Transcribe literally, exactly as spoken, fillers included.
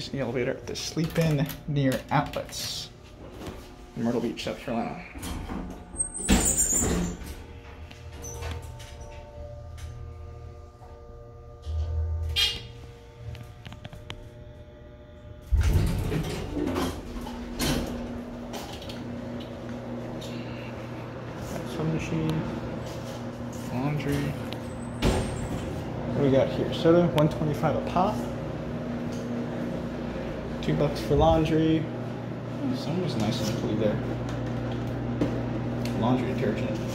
using the elevator at the Sleep In Near Outlets in Myrtle Beach, South Carolina. Sewing machine, laundry. What do we got here? Soda, one twenty-five a pop. Two bucks for laundry. Oh, someone was nice and cool there. Laundry detergent.